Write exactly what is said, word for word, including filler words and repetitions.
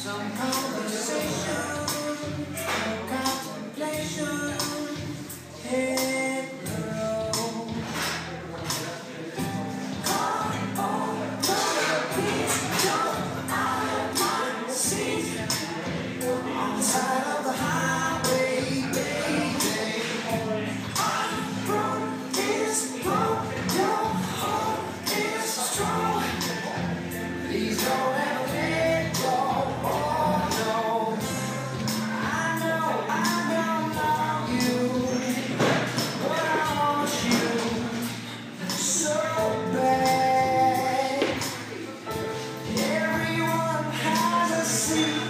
Some conversation, no contemplation, head low. Come on, please jump out of my seat on the side of the highway, baby. I'm broke, it's broke, your heart is strong. Please don't ever let go. Oh no, I know I don't love you, but I want you so bad. Everyone has a secret.